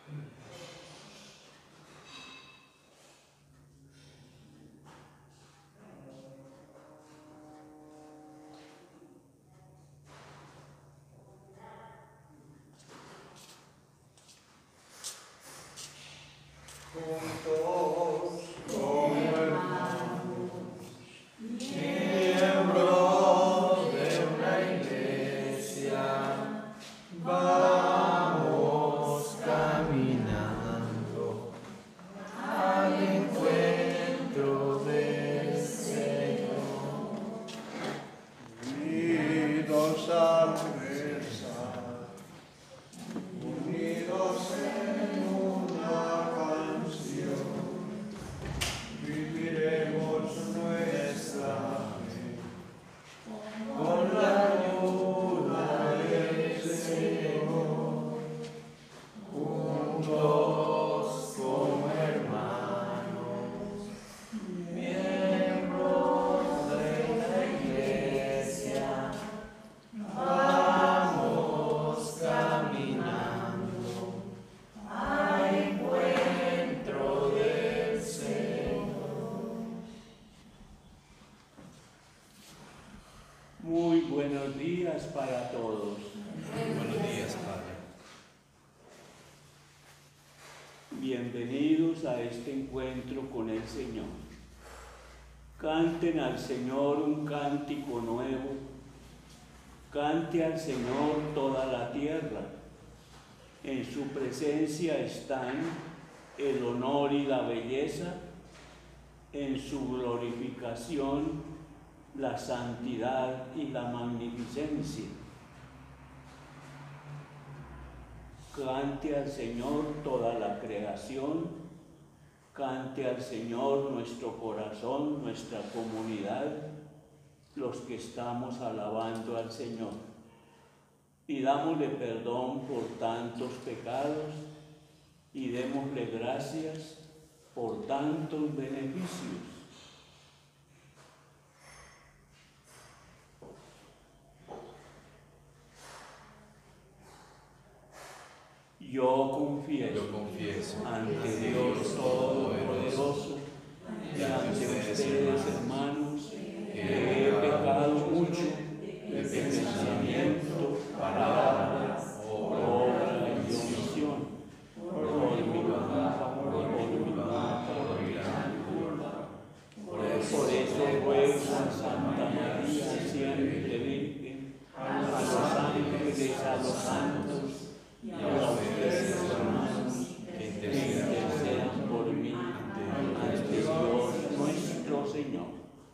Juntos como hermanos, miembros de una iglesia, vamos caminando al encuentro del Señor. Unidos al rezar, unidos en una canción, viviremos nuestra fe con la ayuda del Señor. Juntos como hermanos, miembros de la iglesia, vamos caminando al encuentro del Señor. Muy buenos días para todos. Buenos días, Padre. Bienvenidos a este encuentro con el Señor. Canten al Señor un cántico nuevo. Cante al Señor toda la tierra. En su presencia están el honor y la belleza, en su glorificación la santidad y la magnificencia. Cante al Señor toda la creación, cante al Señor nuestro corazón, nuestra comunidad, los que estamos alabando al Señor. Pidámosle perdón por tantos pecados y démosle gracias por tantos beneficios. Yo confieso ante Dios Todopoderoso y ante ustedes, hermanos, que he pecado mucho de pensamiento, palabra, obra y omisión, por mi culpa, por mi gran culpa. Por eso ruego a Santa María, siempre Virgen, a los ángeles, a los santos, y a ustedes, hermanos, que intercedan por mí ante Dios nuestro Señor.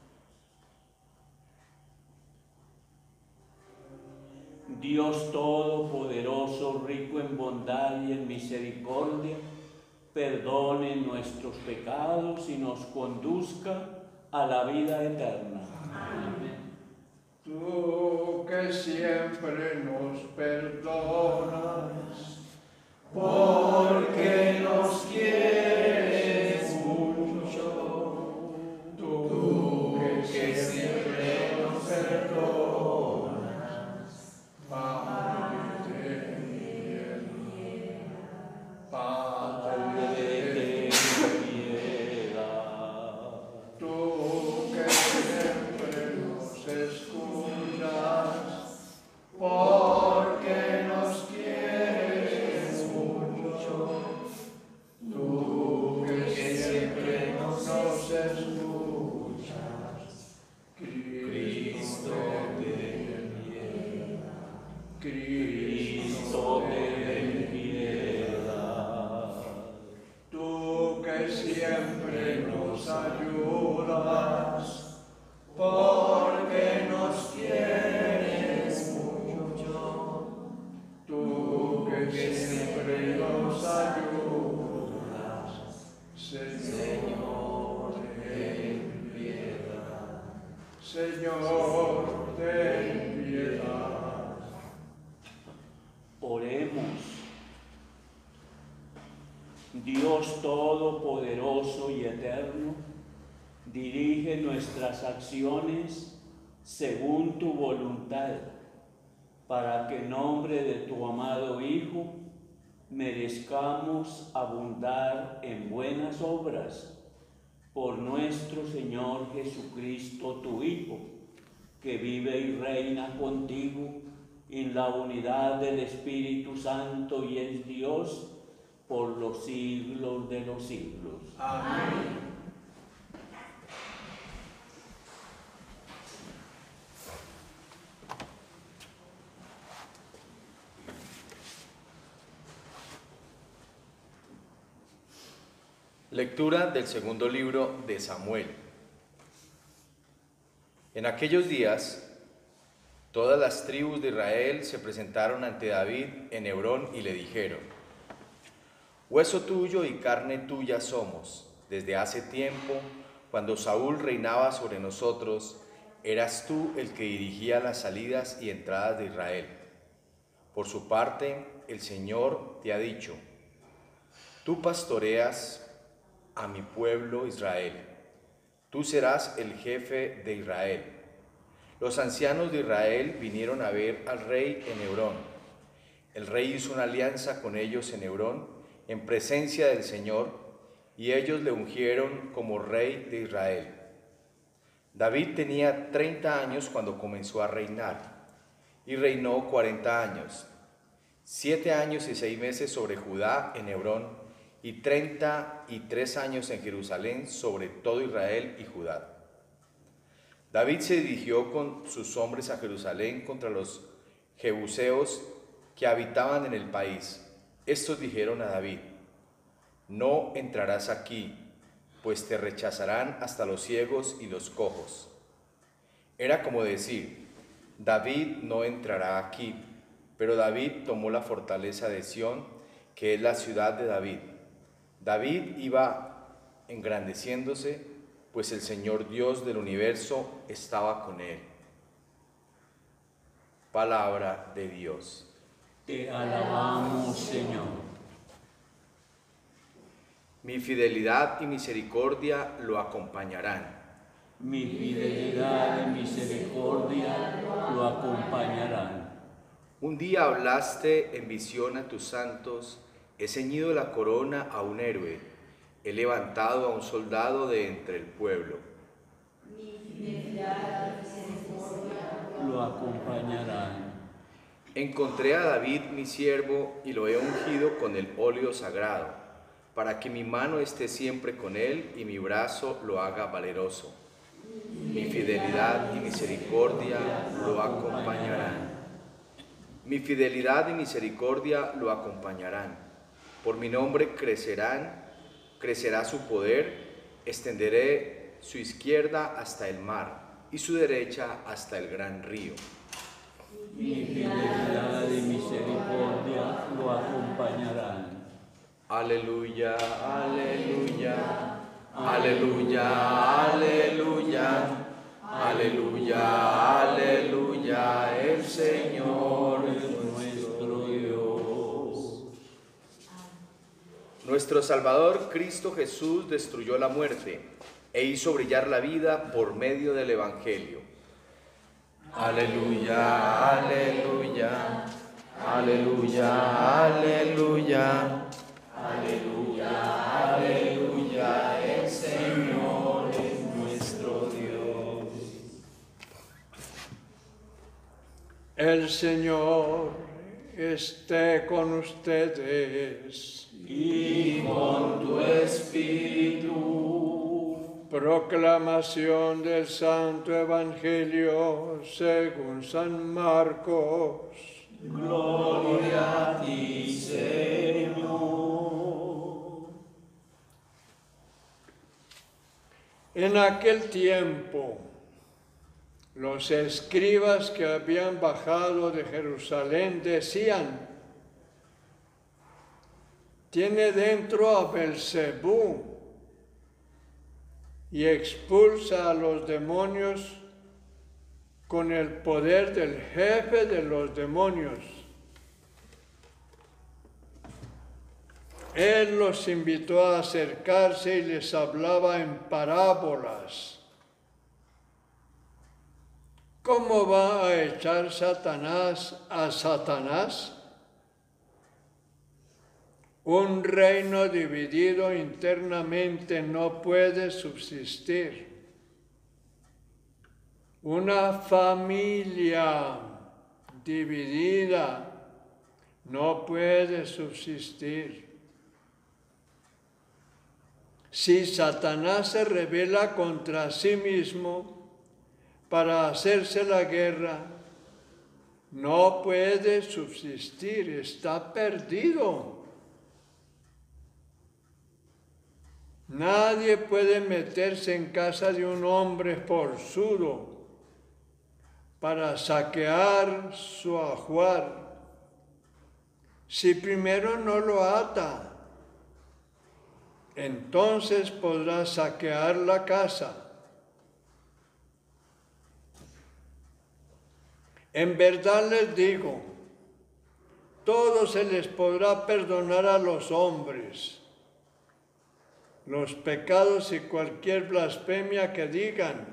Dios Todopoderoso, rico en bondad y en misericordia, perdone nuestros pecados y nos conduzca a la vida eterna. Amén. Tú que siempre nos perdonas, porque nos quieres mucho. Tú que siempre nos perdonas, Padre de piedad, Padre de piedad. Tú que siempre nos escuchas, porque nos quieres mucho. Tú que siempre nos escuchas, Cristo ten piedad, Cristo ten piedad. Tú que siempre nos ayudas, porque nos quieres mucho. Tú que siempre nos ayudas, Señor, ten piedad. Señor, ten piedad. Oremos. Dios Todopoderoso y Eterno, dirige nuestras acciones según tu voluntad, para que en nombre de tu amado Hijo merezcamos abundar en buenas obras por nuestro Señor Jesucristo, tu Hijo, que vive y reina contigo en la unidad del Espíritu Santo y es Dios por los siglos de los siglos. Amén. Lectura del segundo libro de Samuel. En aquellos días, todas las tribus de Israel se presentaron ante David en Hebrón y le dijeron: Hueso tuyo y carne tuya somos. Desde hace tiempo, cuando Saúl reinaba sobre nosotros, eras tú el que dirigía las salidas y entradas de Israel. Por su parte, el Señor te ha dicho: Tú pastoreas a mi pueblo Israel. Tú serás el jefe de Israel. Los ancianos de Israel vinieron a ver al rey en Hebrón. El rey hizo una alianza con ellos en Hebrón, en presencia del Señor, y ellos le ungieron como rey de Israel. David tenía 30 años cuando comenzó a reinar, y reinó 40 años, 7 años y 6 meses sobre Judá en Hebrón, y 33 años en Jerusalén sobre todo Israel y Judá. David se dirigió con sus hombres a Jerusalén contra los jebuseos que habitaban en el país. Estos dijeron a David: No entrarás aquí, pues te rechazarán hasta los ciegos y los cojos. Era como decir: David no entrará aquí, pero David tomó la fortaleza de Sión, que es la ciudad de David. David iba engrandeciéndose, pues el Señor Dios del universo estaba con él. Palabra de Dios. Te alabamos, Señor. Mi fidelidad y misericordia lo acompañarán. Mi fidelidad y misericordia lo acompañarán. Un día hablaste en visión a tus santos. He ceñido la corona a un héroe, he levantado a un soldado de entre el pueblo. Mi fidelidad y misericordia Lo acompañarán. Encontré a David mi siervo y lo he ungido con el óleo sagrado, para que mi mano esté siempre con él y mi brazo lo haga valeroso. Mi fidelidad y misericordia lo acompañarán. Mi fidelidad y misericordia lo acompañarán. Por mi nombre crecerá su poder, extenderé su izquierda hasta el mar y su derecha hasta el gran río. Mi fidelidad y misericordia lo acompañarán. Aleluya, aleluya, aleluya, aleluya, aleluya, aleluya, el Señor es nuestro Dios. Nuestro Salvador Cristo Jesús destruyó la muerte e hizo brillar la vida por medio del Evangelio. Aleluya, aleluya, aleluya, aleluya, aleluya, aleluya, el Señor es nuestro Dios. El Señor esté con ustedes. Y con tu espíritu. Proclamación del Santo Evangelio según San Marcos. Gloria a ti, Señor. En aquel tiempo, los escribas que habían bajado de Jerusalén decían: tiene dentro a Belcebú y expulsa a los demonios con el poder del jefe de los demonios. Él los invitó a acercarse y les hablaba en parábolas. ¿Cómo va a echar Satanás a Satanás? Un reino dividido internamente no puede subsistir. Una familia dividida no puede subsistir. Si Satanás se rebela contra sí mismo para hacerse la guerra, no puede subsistir, está perdido. Nadie puede meterse en casa de un hombre forzudo para saquear su ajuar si primero no lo ata. Entonces podrá saquear la casa. En verdad les digo, todo se les podrá perdonar a los hombres, los pecados y cualquier blasfemia que digan,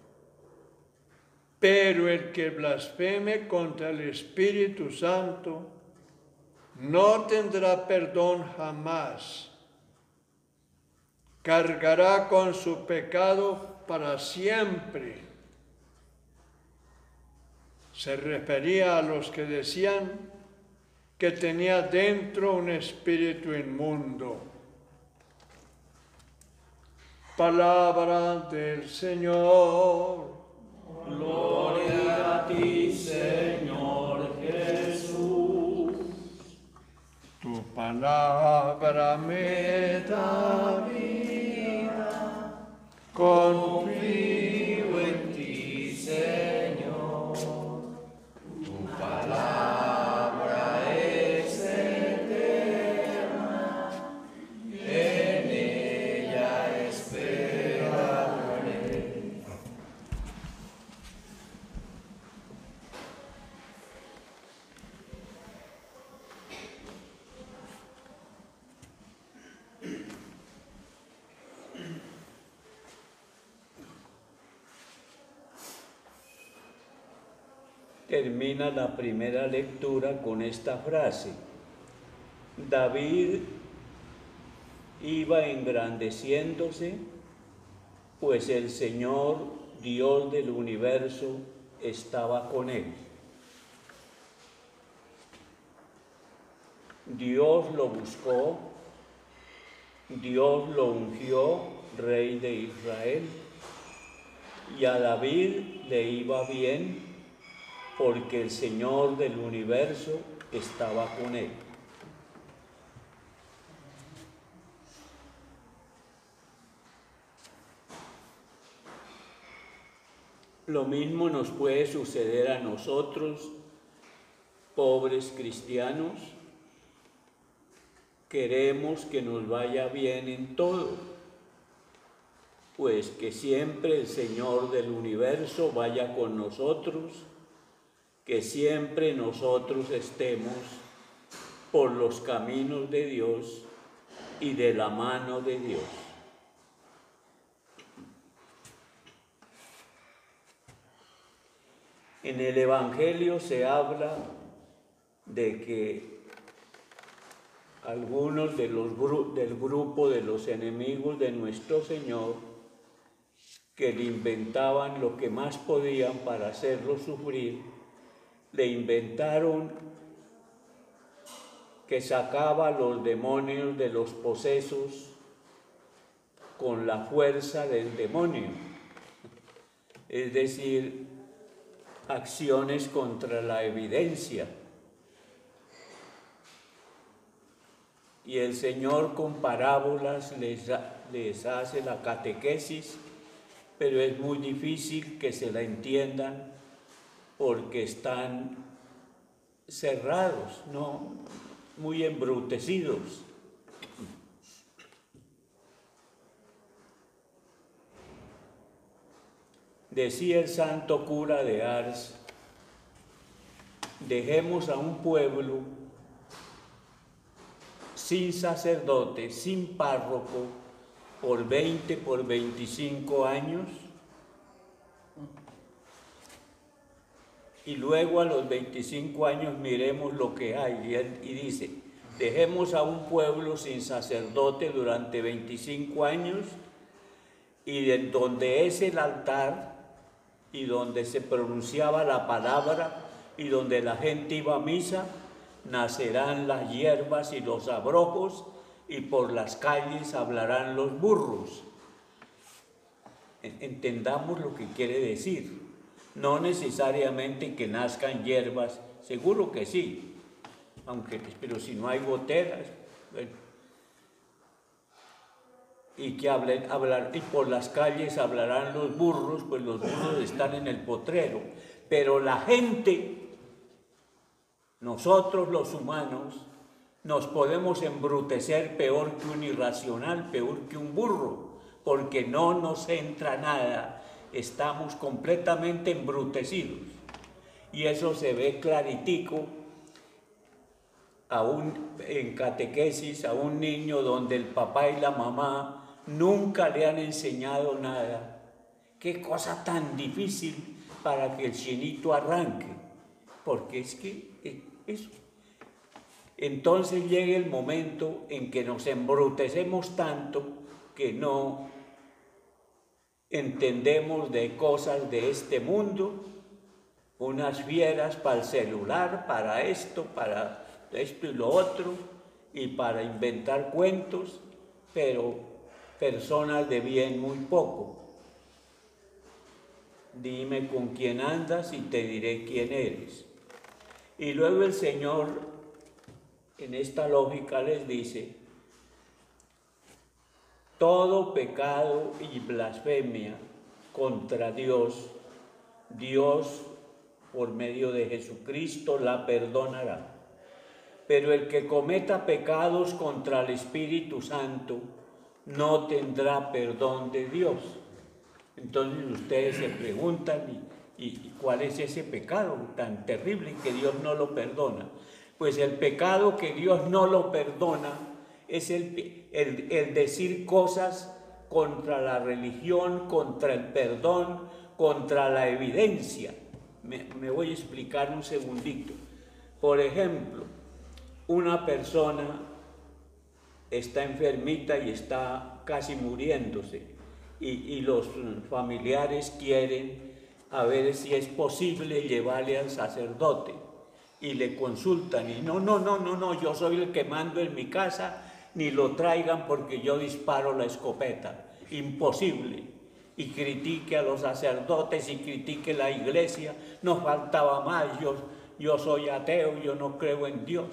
pero el que blasfeme contra el Espíritu Santo no tendrá perdón jamás. Cargará con su pecado para siempre. Se refería a los que decían que tenía dentro un espíritu inmundo. Palabra del Señor. Gloria a ti, Señor Jesús. Tu palabra me da vida. Confío en ti, Señor. Tu palabra es eterna. En ella esperaré. Termina la primera lectura con esta frase: David iba engrandeciéndose, pues el Señor, Dios del universo, estaba con él. Dios lo buscó, Dios lo ungió rey de Israel, y a David le iba bien porque el Señor del universo estaba con él. Lo mismo nos puede suceder a nosotros, pobres cristianos. Queremos que nos vaya bien en todo, pues que siempre el Señor del universo vaya con nosotros, que siempre nosotros estemos por los caminos de Dios y de la mano de Dios. En el Evangelio se habla de que algunos del grupo de los enemigos de nuestro Señor, que le inventaban lo que más podían para hacerlo sufrir, le inventaron que sacaba a los demonios de los posesos con la fuerza del demonio, es decir, acciones contra la evidencia. Y el Señor con parábolas les hace la catequesis, pero es muy difícil que se la entiendan porque están cerrados, ¿no? Muy embrutecidos. Decía el santo cura de Ars: dejemos a un pueblo sin sacerdote, sin párroco, por 20, por 25 años, y luego a los 25 años miremos lo que hay. Y dice, Dejemos a un pueblo sin sacerdote durante 25 años y donde es el altar y donde se pronunciaba la palabra y donde la gente iba a misa, nacerán las hierbas y los abrojos y por las calles hablarán los burros. Entendamos lo que quiere decir. No necesariamente que nazcan hierbas, seguro que sí, pero si no hay goteras, bueno. Y que y por las calles hablarán los burros, pues los burros están en el potrero. Pero la gente, nosotros los humanos, nos podemos embrutecer peor que un irracional, peor que un burro, porque no nos entra nada, estamos completamente embrutecidos. Y eso se ve claritico en catequesis a un niño donde el papá y la mamá nunca le han enseñado nada. Qué cosa tan difícil para que el chinito arranque, porque es que eso. Entonces llega el momento en que nos embrutecemos tanto que no entendemos de cosas de este mundo, unas fieras para el celular, para esto y lo otro, y para inventar cuentos, pero personas de bien muy poco. Dime con quién andas y te diré quién eres. Y luego el Señor, en esta lógica, les dice: todo pecado y blasfemia contra Dios, Dios por medio de Jesucristo la perdonará. Pero el que cometa pecados contra el Espíritu Santo no tendrá perdón de Dios. Entonces ustedes se preguntan, ¿y cuál es ese pecado tan terrible que Dios no lo perdona? Pues el pecado que Dios no lo perdona es el decir cosas contra la religión, contra el perdón, contra la evidencia. Me voy a explicar un segundito. Por ejemplo, una persona está enfermita y está casi muriéndose y los familiares quieren a ver si es posible llevarle al sacerdote y le consultan y no, yo soy el que mando en mi casa, ni lo traigan porque yo disparo la escopeta, imposible. Y critique a los sacerdotes y critique la iglesia, no faltaba más, yo soy ateo, yo no creo en Dios.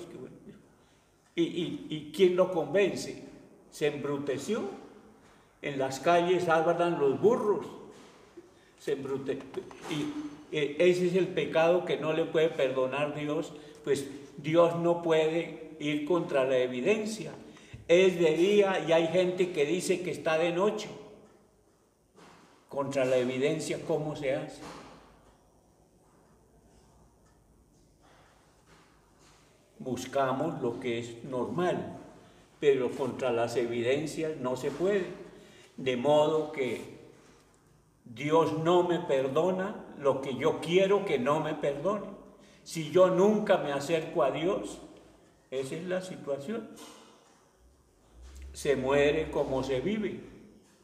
¿Y quién lo convence? Se embruteció. En las calles hablan los burros. Se embruteció. Y ese es el pecado que no le puede perdonar Dios, pues Dios no puede ir contra la evidencia. Es de día y hay gente que dice que está de noche. Contra la evidencia, ¿cómo se hace? Buscamos lo que es normal, pero contra las evidencias no se puede. De modo que Dios no me perdona lo que yo quiero que no me perdone. Si yo nunca me acerco a Dios, esa es la situación. Se muere como se vive.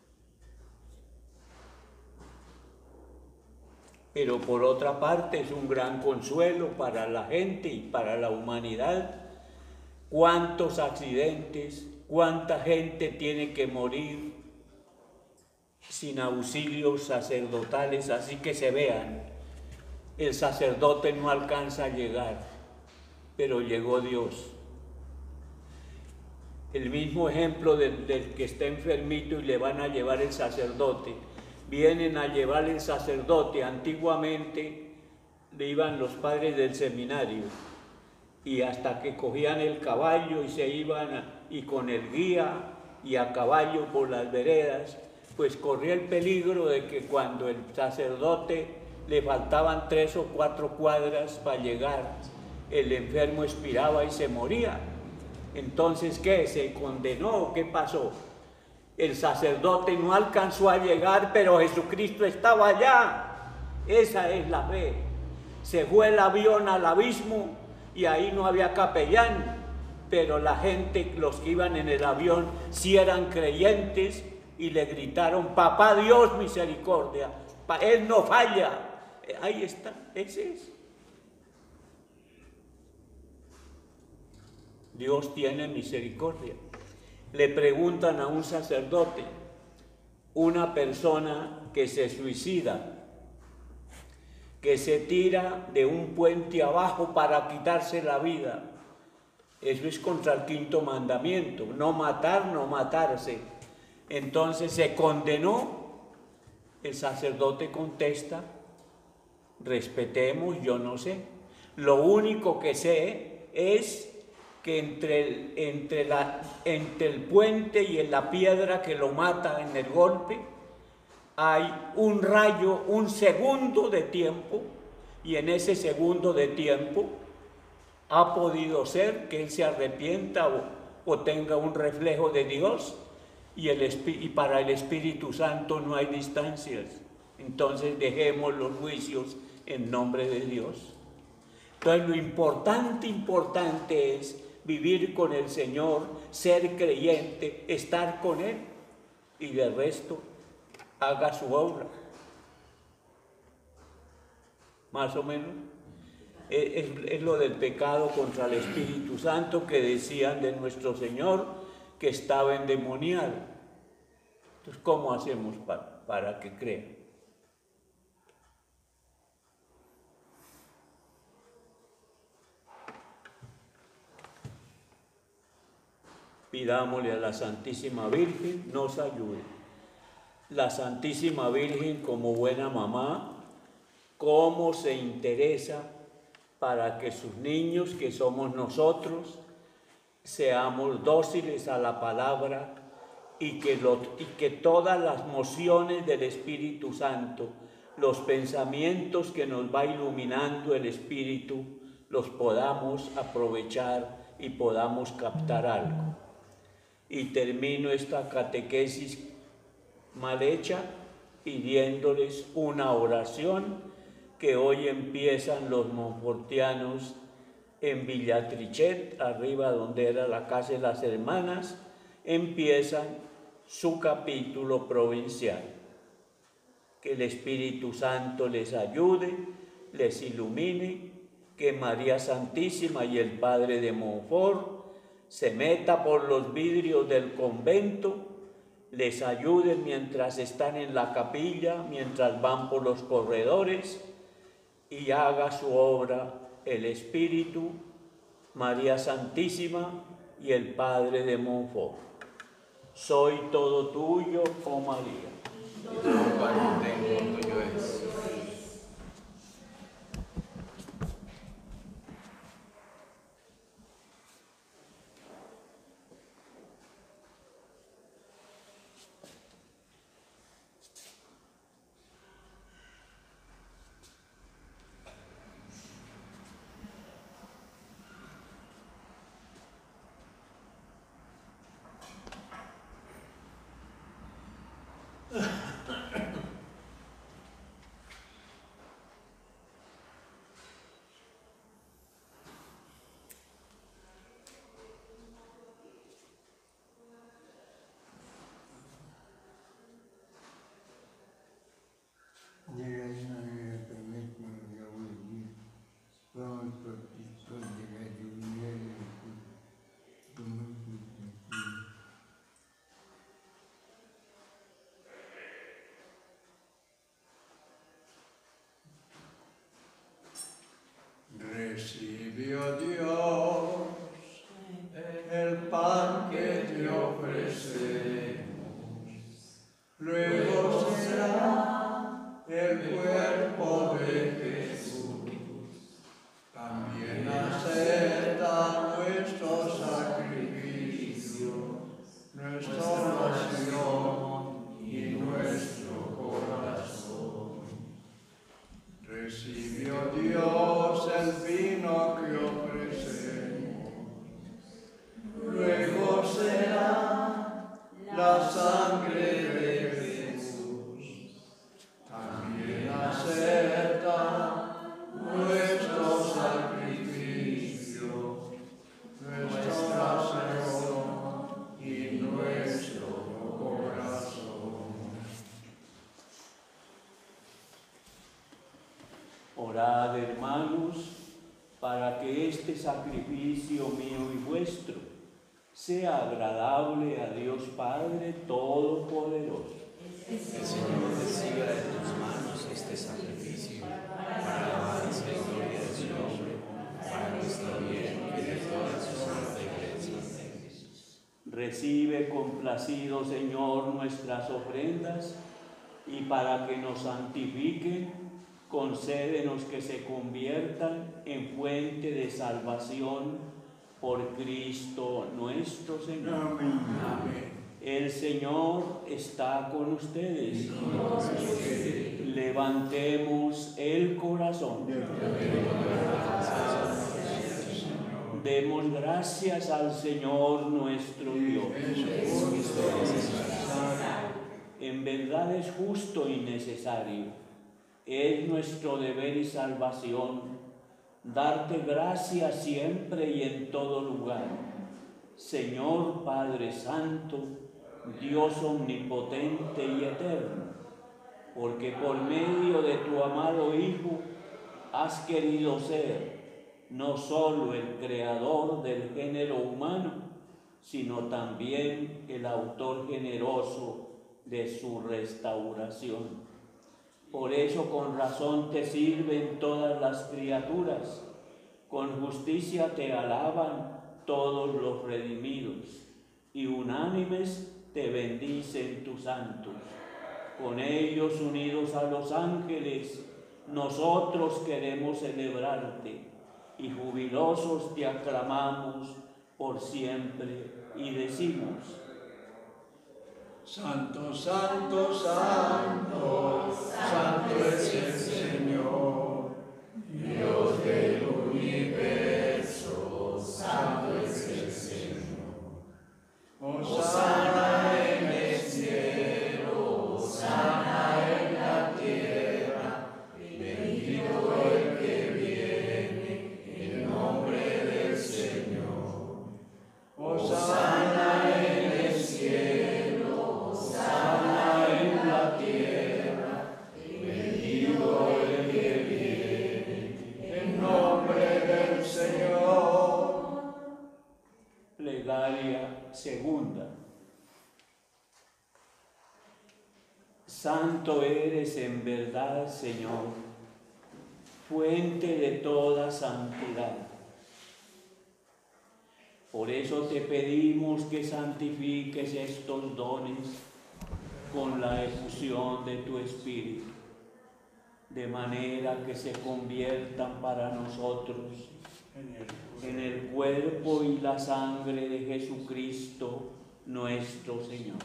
Pero por otra parte es un gran consuelo para la gente y para la humanidad. ¿Cuántos accidentes, cuánta gente tiene que morir sin auxilios sacerdotales? Así que se vean, el sacerdote no alcanza a llegar, pero llegó Dios. El mismo ejemplo del que está enfermito y le van a llevar el sacerdote. Vienen a llevar el sacerdote. Antiguamente le iban los padres del seminario y hasta que cogían el caballo y se iban y con el guía y a caballo por las veredas, pues corría el peligro de que cuando el sacerdote le faltaban 3 o 4 cuadras para llegar, el enfermo expiraba y se moría. Entonces, ¿qué? ¿Se condenó? ¿Qué pasó? El sacerdote no alcanzó a llegar, pero Jesucristo estaba allá. Esa es la fe. Se fue el avión al abismo y ahí no había capellán. pero la gente, los que iban en el avión, sí eran creyentes y le gritaron: Papá Dios, misericordia, Él no falla. Ahí está, ese es. Dios tiene misericordia. Le preguntan a un sacerdote, una persona que se suicida, que se tira de un puente abajo para quitarse la vida. Eso es contra el 5.º mandamiento, no matar, no matarse. Entonces se condenó. El sacerdote contesta: respetemos, yo no sé. Lo único que sé es que entre el puente y en la piedra que lo mata en el golpe, hay un rayo, un segundo de tiempo, y en ese segundo de tiempo ha podido ser que él se arrepienta o tenga un reflejo de Dios, y para el Espíritu Santo no hay distancias. Entonces dejemos los juicios en nombre de Dios. Entonces lo importante es vivir con el Señor, ser creyente, estar con Él, y del resto haga su obra. Más o menos. Es lo del pecado contra el Espíritu Santo que decían de nuestro Señor que estaba endemoniado. Entonces, ¿cómo hacemos para que crea? Pidámosle a la Santísima Virgen nos ayude. La Santísima Virgen, como buena mamá, cómo se interesa para que sus niños, que somos nosotros, seamos dóciles a la palabra y que todas las mociones del Espíritu Santo, los pensamientos que nos va iluminando el Espíritu, los podamos aprovechar y podamos captar algo. Y termino esta catequesis mal hecha pidiéndoles una oración que hoy empiezan los monfortianos en Villatrichet, arriba donde era la casa de las hermanas, empiezan su capítulo provincial. Que el Espíritu Santo les ayude, les ilumine, que María Santísima y el Padre de Montfort se meta por los vidrios del convento, les ayuden mientras están en la capilla, mientras van por los corredores, y haga su obra el Espíritu, María Santísima y el Padre de Montfort. Soy todo tuyo, oh María. Y todo cuanto tengo tuyo es. Recibió Dios el pan que te ofrecemos, luego será el cuerpo de Jesús. También acepta nuestro sacrificio, nuestra oración y nuestro corazón. Recibió Dios el vino que ofrecemos, luego será la sangre de Jesús. También acepta nuestro sacrificio, nuestra que este sacrificio mío y vuestro sea agradable a Dios Padre Todopoderoso. El Señor reciba de tus manos este sacrificio para alabanza y gloria de su nombre, para nuestro bien y de toda su santa iglesia. Recibe complacido, Señor, nuestras ofrendas, y para que nos santifiquen, concédenos que se conviertan en fuente de salvación por Cristo nuestro Señor. Amén. El Señor está con ustedes. Levantemos el corazón. Demos gracias al Señor nuestro Dios. En verdad es justo y necesario. Es nuestro deber y salvación darte gracias siempre y en todo lugar. Señor Padre Santo, Dios omnipotente y eterno, porque por medio de tu amado Hijo has querido ser no solo el creador del género humano, sino también el autor generoso de su restauración. Por eso con razón te sirven todas las criaturas, con justicia te alaban todos los redimidos, y unánimes te bendicen tus santos. Con ellos unidos a los ángeles, nosotros queremos celebrarte, y jubilosos te aclamamos por siempre, y decimos: Santo, santo, santo, santo es el Señor, Dios del universo, santo es el Señor. Hosana en el cielo, hosana en la tierra, bendito el que viene en nombre del Señor. Hosana en el cielo, hosana en la tierra, bendito el que viene en nombre del Señor. Plegaria segunda. Santo eres en verdad, Señor, fuente de toda santidad. Por eso te pedimos que santifiques estos dones con la efusión de tu Espíritu, de manera que se conviertan para nosotros en el cuerpo y la sangre de Jesucristo nuestro Señor,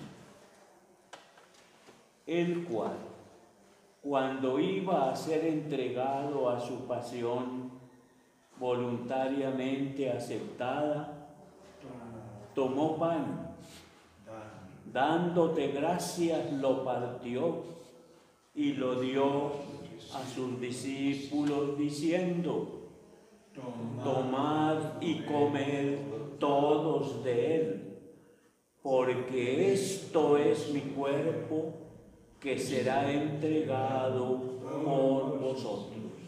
el cual, cuando iba a ser entregado a su pasión voluntariamente aceptada, tomó pan, dándote gracias, lo partió y lo dio a sus discípulos diciendo: tomad y comed todos de él, porque esto es mi cuerpo que será entregado por vosotros.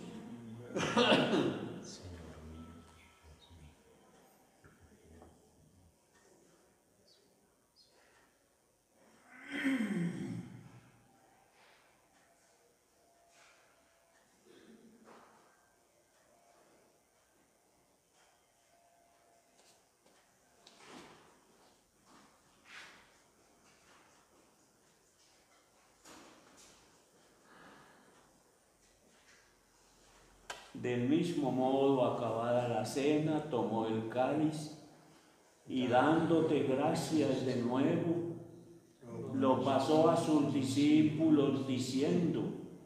Del mismo modo, acabada la cena, tomó el cáliz y dándote gracias de nuevo, lo pasó a sus discípulos diciendo: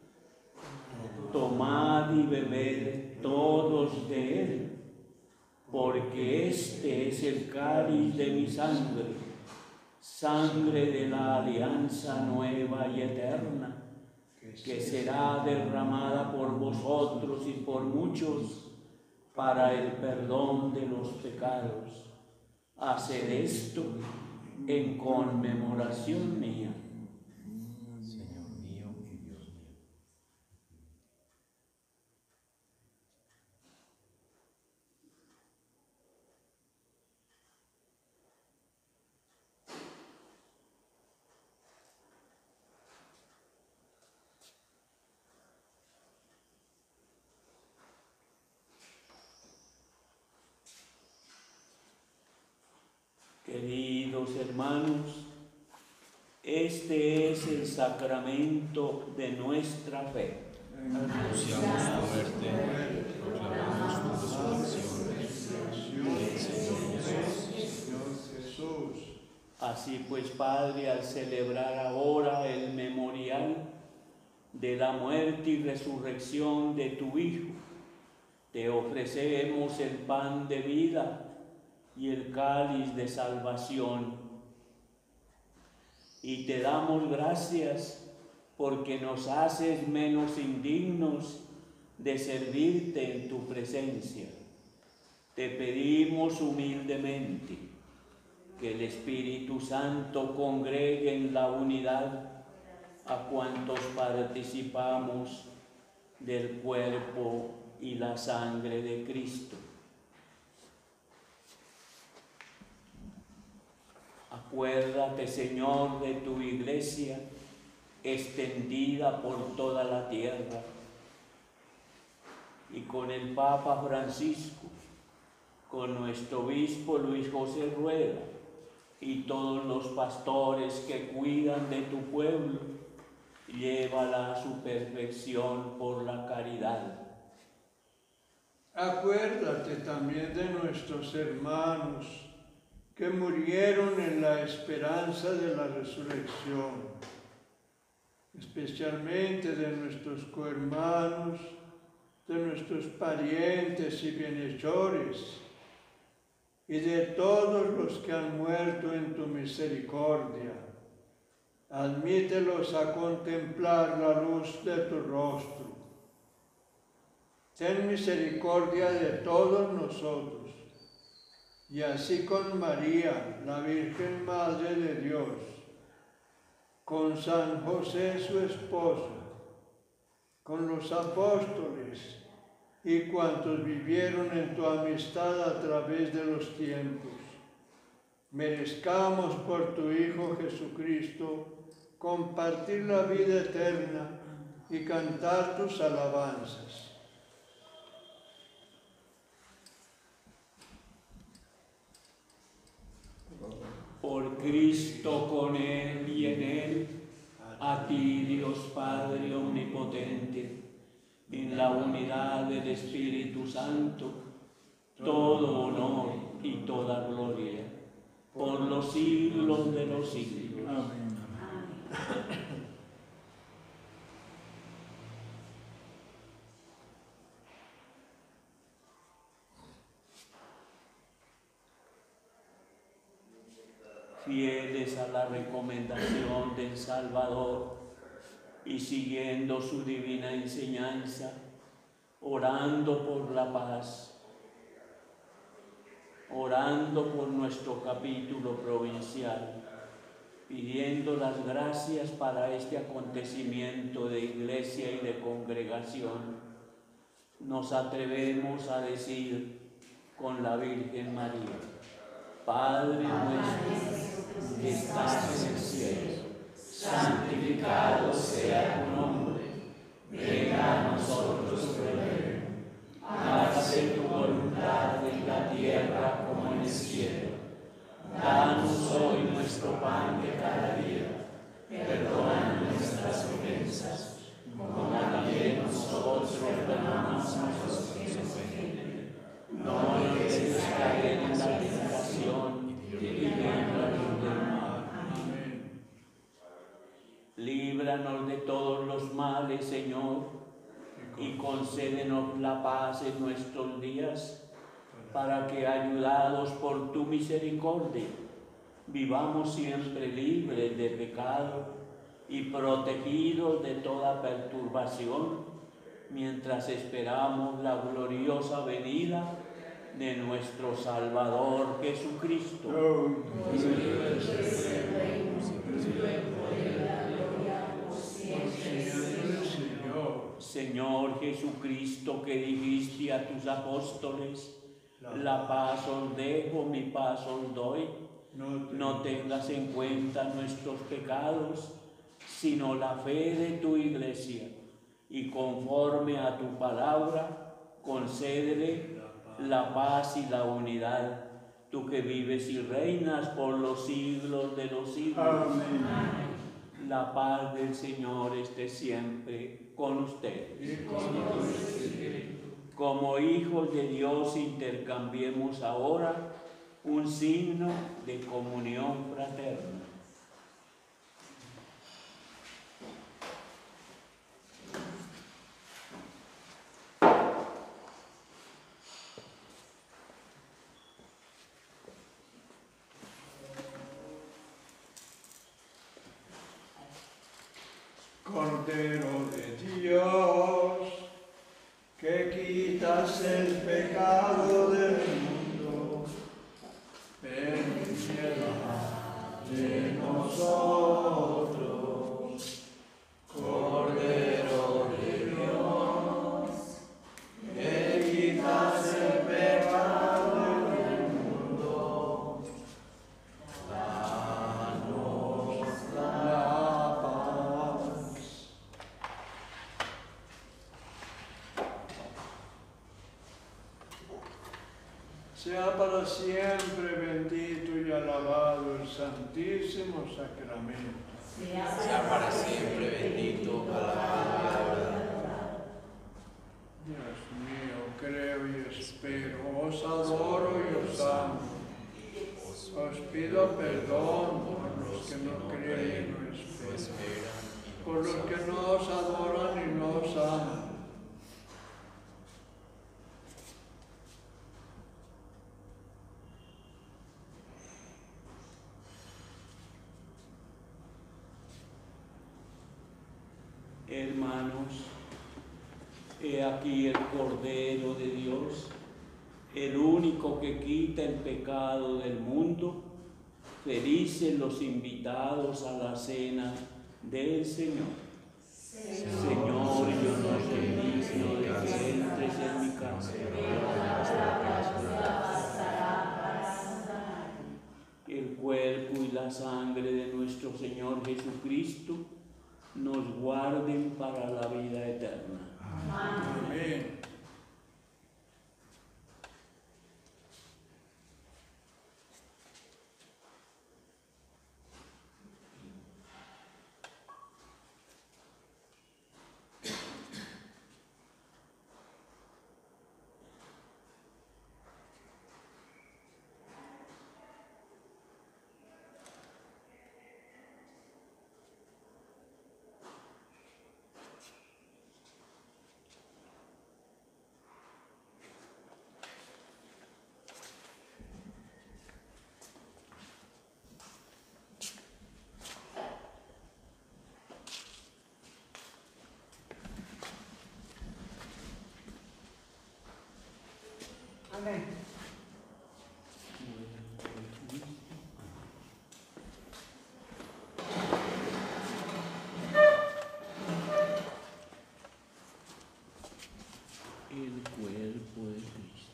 tomad y bebed todos de él, porque este es el cáliz de mi sangre, sangre de la alianza nueva y eterna, que será derramada por vosotros y por muchos para el perdón de los pecados. Haced esto en conmemoración mía. Señor mío y Dios mío. Queridos hermanos, este es el sacramento de nuestra fe. Anunciamos tu muerte, proclamamos tu resurrección. Señor Jesús. Así pues, Padre, al celebrar ahora el memorial de la muerte y resurrección de tu Hijo, te ofrecemos el pan de vida y el cáliz de salvación. Y te damos gracias porque nos haces menos indignos de servirte en tu presencia. Te pedimos humildemente que el Espíritu Santo congregue en la unidad a cuantos participamos del cuerpo y la sangre de Cristo. Acuérdate, Señor, de tu iglesia extendida por toda la tierra, y con el Papa Francisco, con nuestro obispo Luis José Rueda y todos los pastores que cuidan de tu pueblo, llévala a su perfección por la caridad. Acuérdate también de nuestros hermanos que murieron en la esperanza de la resurrección, especialmente de nuestros cohermanos, de nuestros parientes y bienhechores, y de todos los que han muerto en tu misericordia. Admítelos a contemplar la luz de tu rostro. Ten misericordia de todos nosotros, y así con María, la Virgen Madre de Dios, con San José su esposo, con los apóstoles y cuantos vivieron en tu amistad a través de los tiempos, merezcamos por tu Hijo Jesucristo compartir la vida eterna y cantar tus alabanzas. Por Cristo, con Él y en Él, a ti, Dios Padre Omnipotente, en la unidad del Espíritu Santo, todo honor y toda gloria, por los siglos de los siglos. Amén. Fieles a la recomendación del Salvador y siguiendo su divina enseñanza, orando por la paz, orando por nuestro capítulo provincial, pidiendo las gracias para este acontecimiento de iglesia y de congregación, nos atrevemos a decir con la Virgen María: Padre nuestro que estás en el cielo, santificado sea tu nombre, venga a nosotros tu reino, hágase tu voluntad en la tierra como en el cielo. Danos hoy nuestro pan de cada día, perdona nuestras ofensas, como también nosotros perdonamos a los que nos ofenden. No nos dejes caer en la tentación y líbranos del mal. Amén. Líbranos de todos los males, Señor, y concédenos la paz en nuestros días, para que, ayudados por tu misericordia, vivamos siempre libres de pecado y protegidos de toda perturbación, mientras esperamos la gloriosa venida de nuestro Salvador Jesucristo. Señor Jesucristo, que dijiste a tus apóstoles: la paz os dejo, mi paz os doy. No tengas en cuenta nuestros pecados, sino la fe de tu iglesia, y conforme a tu palabra, concédele la paz y la unidad, tú que vives y reinas por los siglos de los siglos. Amén. La paz del Señor esté siempre con ustedes. Y con tu espíritu. Como hijos de Dios intercambiemos ahora un signo de comunión fraterna. Cordero de Dios, que quitas el pecado del mundo, ten piedad de nosotros. Cordero de Dios, que quitas el pecado del mundo, danos la paz. Sea para siempre bendito y alabado el Santísimo Sacramento. Sea para siempre bendito, alabado y adorado. Dios mío, creo y espero, os adoro y os amo. Os pido perdón por los que no creen y no esperan, por los que no os adoran y no os aman. Hermanos, he aquí el Cordero de Dios, el único que quita el pecado del mundo. Felices los invitados a la cena del Señor. Señor, yo no soy digno de que entres en mi casa. El cuerpo y la sangre de nuestro Señor Jesucristo nos guarden para la vida eterna. Amén. Amén. El cuerpo de Cristo.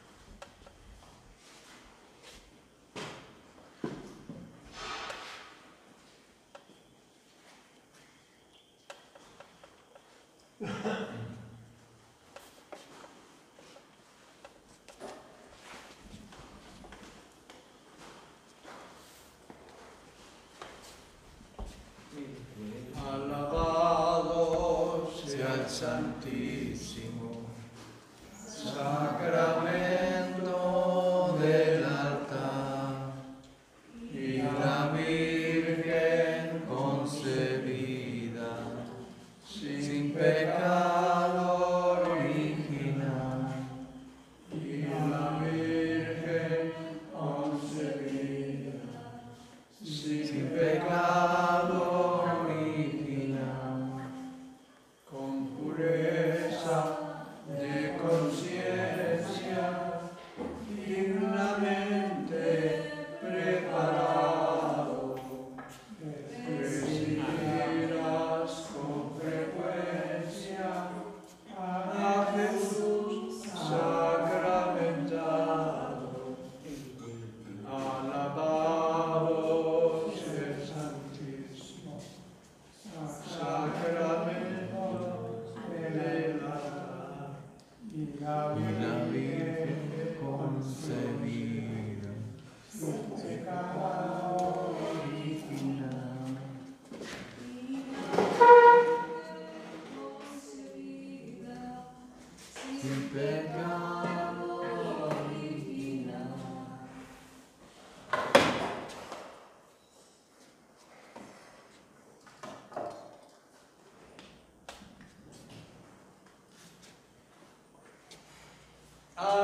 Alabado sea el Santísimo Sacramento del altar y la Virgen concebida sin pecado original y la Virgen concebida sin pecado original, con pureza de conciencia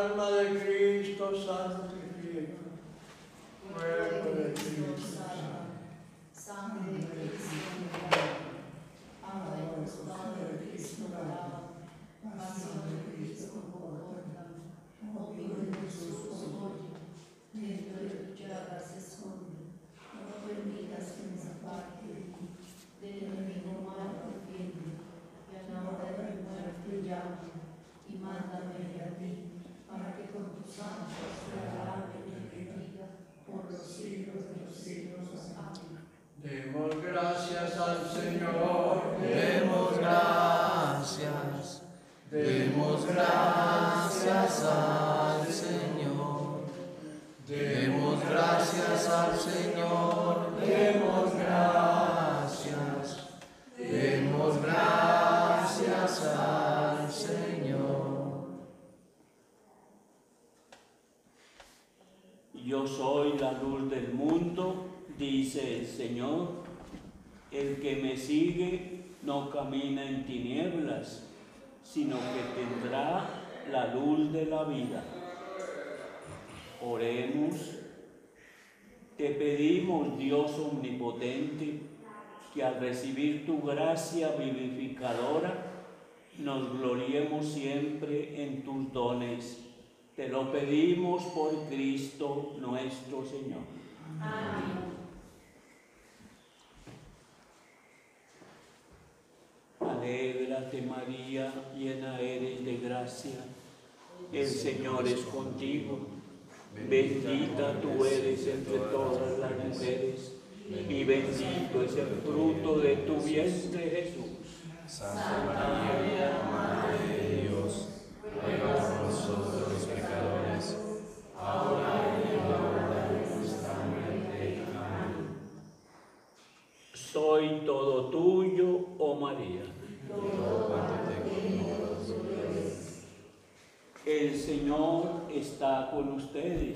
alma de Cristo santifica. Cuerpo de Cristo salva. Sangre de Cristo alma y costado de Cristo morado, pasión de Cristo conforta, obvio de Jesús oye, dentro de tu llaga se esconde, no permitas que me aparte de ti, del enemigo mal defiende, y a la hora de mi muerte llame, y mándame a ti, para que con tus santos te alabe y te bendiga por los siglos de los siglos. Amén. Demos gracias al Señor. Demos gracias. Demos gracias al Señor. Demos gracias al Señor. Demos gracias. Demos gracias al Señor. Yo soy la luz del mundo, dice el Señor. El que me sigue no camina en tinieblas, sino que tendrá la luz de la vida. Oremos. Te pedimos, Dios omnipotente, que al recibir tu gracia vivificadora, nos gloriemos siempre en tus dones. Te lo pedimos por Cristo nuestro Señor. Amén. Alégrate María, llena eres de gracia, el Señor es contigo. Bendita tú eres entre todas las mujeres, y bendito es el fruto de tu vientre Jesús. Santa María, Madre de Dios, ruega por nosotros los pecadores, ahora y en la hora de nuestra muerte. Amén. Soy todo tuyo, oh María. Todo cuanto tengo, El Señor está con ustedes.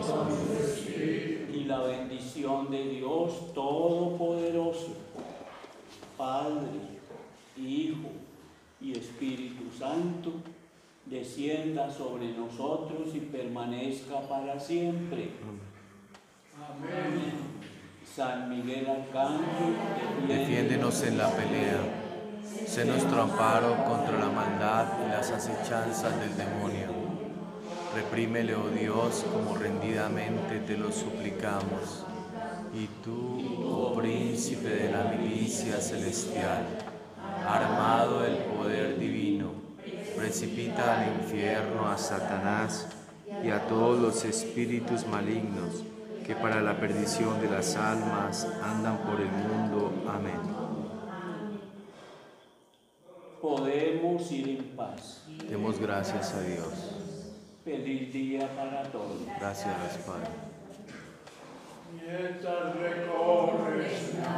Y la bendición de Dios Todopoderoso, Padre, Hijo y Espíritu Santo, descienda sobre nosotros y permanezca para siempre. Amén. San Miguel Arcángel, defiéndenos en la pelea. Sé nuestro amparo contra la maldad y las acechanzas del demonio. Reprímele, oh Dios, como rendidamente te lo suplicamos. Y tú, oh príncipe de la milicia celestial, armado del poder divino, precipita al infierno a Satanás y a todos los espíritus malignos que para la perdición de las almas andan por el mundo. Amén. podemos ir en paz. Demos gracias a Dios. Feliz día para todos. Gracias, Padre. Mientras recorres